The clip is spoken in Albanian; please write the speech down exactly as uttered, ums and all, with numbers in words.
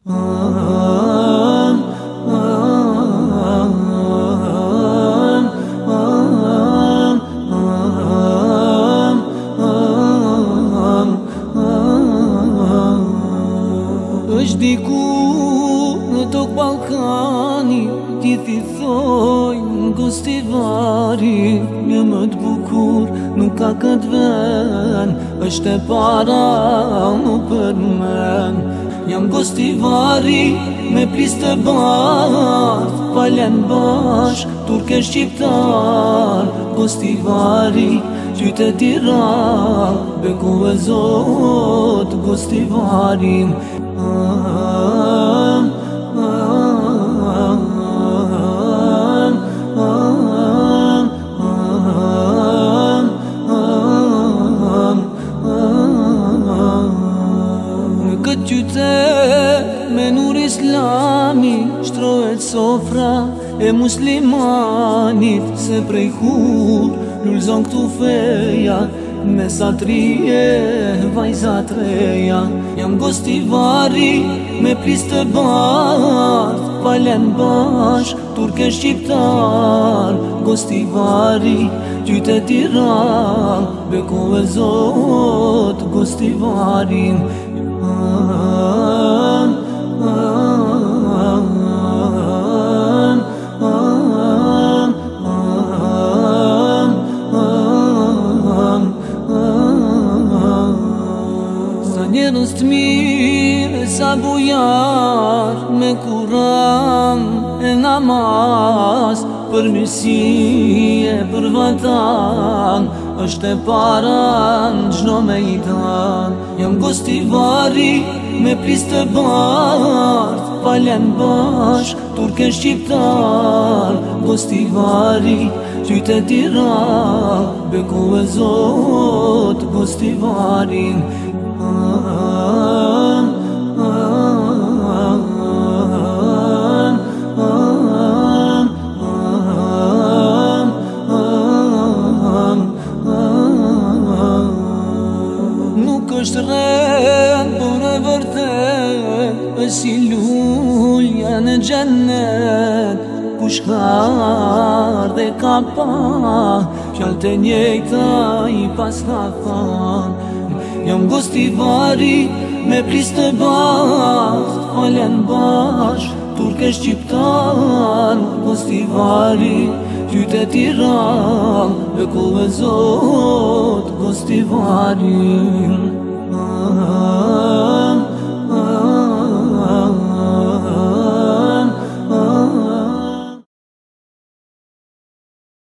është diku në tokë Ballkani, ti thi thoj në Gostivari, një më të bukur nuk ka këtë ven, është e para më përmen. Jam Gostivari me plis të bardh, palen bashk, turke shqiptar. Gostivari, qytet i ra, beku e zot Gostivarin. Në këtë qytet me nur islami shtrohet sofra e muslimanit, se prej kur lullzon këtu feja me satrije vajza treja. Jam Gostivari me plis të bardh, palen bashk, turke shqiptar. Gostivari, qytet i ra, beku e zot Gostivarin. Njerëz të mirë, sa bujar, me kuran e namaz, për mirësie, për vatan, është e para në gjdo mejdan. Jam Gostivari me plis të bardh, palen bashk, turke shqiptar. Gostivari, qytet i ra, beku e zot Gostivarin. Nuk është rend, por e vërtet, është si lulja në xhennet, kush ka dhe ka pa, fjalët e njëjta i pas ka than. Jam Gostivari me plis të bardh, palen bashk, turke shqiptar. Gostivari, qytet i ra, beku e zot Gostivarin.